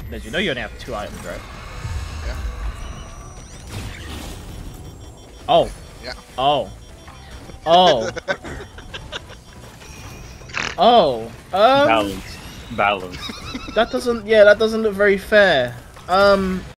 Did you know you only have 2 items, right? Yeah. Oh. Yeah. Oh. Oh. Oh. Balance. Balance. That doesn't. Yeah, that doesn't look very fair.